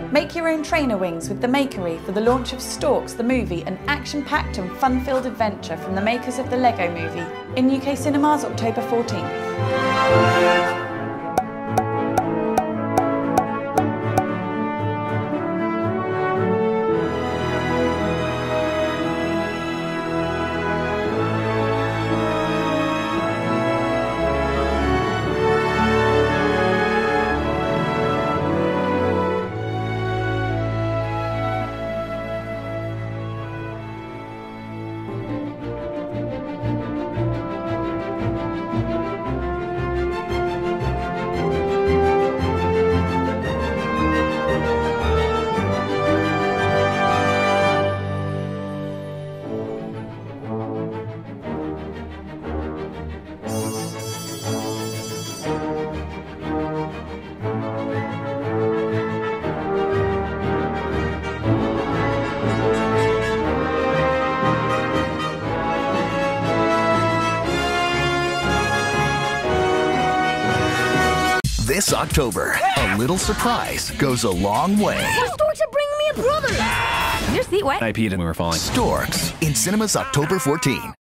Make your own trainer wings with the Makery for the launch of Storks the movie, an action-packed and fun-filled adventure from the makers of the Lego Movie, in UK cinemas October 14th. This October, a little surprise goes a long way. The Storks are bringing me a brother! Your seat wet? I peed and we were falling. Storks, in cinemas October 14.